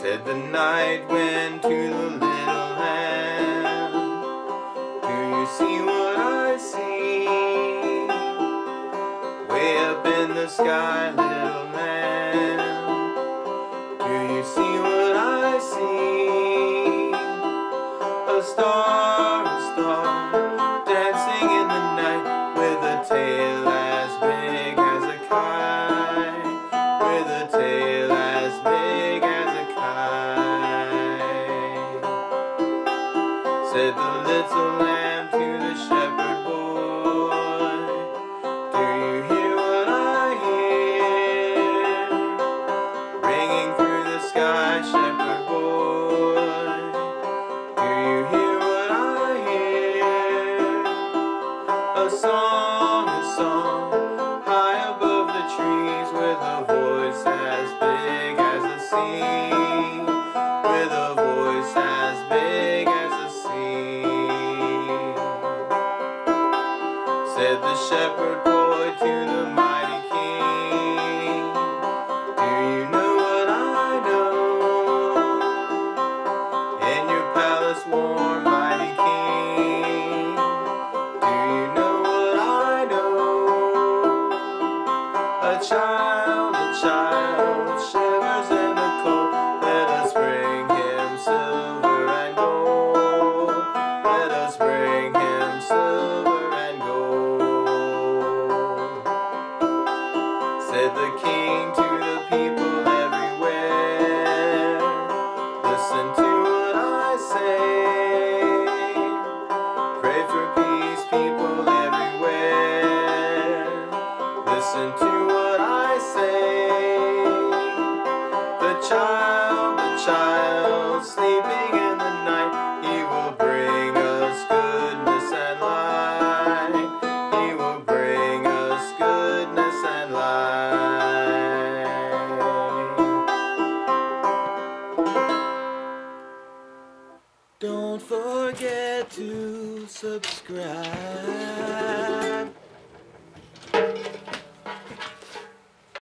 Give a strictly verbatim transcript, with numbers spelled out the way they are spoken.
Said the night went to the little lamb, do you see what I see? Way up in the sky, little lamb, do you see what I see? A star, a star, dancing in the night, with a tail as big as a kite, with a tail as big as a kite. Said the little lamb to the shepherd boy, do you hear what I hear? Ringing through the sky, shepherd boy, do you hear what I hear? A song, a song, high above the trees, with a voice as big as the sea, with a voice as big as the sea. Said the shepherd boy to the mighty king, do you know what I know? In your palace warm, mighty king, do you know what I know? A child, a child, shivers in the cold. Let us bring him silver and gold. Let us bring him silver and gold. Said the king to the people everywhere, listen to what I say. Pray for peace, people everywhere, listen to what I say. The child, the child, sleeping in the night, he will bring us goodness and light. He will bring us goodness and light. Don't forget to subscribe.